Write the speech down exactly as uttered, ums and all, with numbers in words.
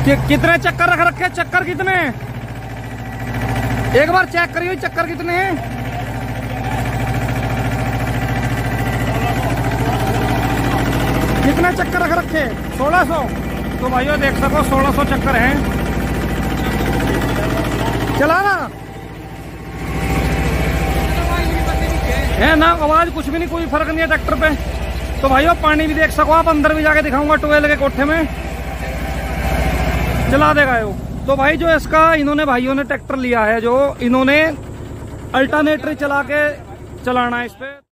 कि, कितने चक्कर रख रखे? चक्कर कितने? एक बार चेक करिए चक्कर कितने हैं। कितने चक्कर रख रखे? सोलह सौ। तो भाइयों देख सको सोलह सौ चक्कर हैं। चलाना है ना, आवाज कुछ भी नहीं, कोई फर्क नहीं है ट्रैक्टर पे। तो भाइयों पानी भी देख सको आप, अंदर भी जाके दिखाऊंगा ट्वेल्व के कोठे में चला देगा यो। तो भाई जो इसका इन्होंने भाइयों ने ट्रैक्टर लिया है, जो इन्होंने अल्टरनेटर चला के चलाना है इस पे।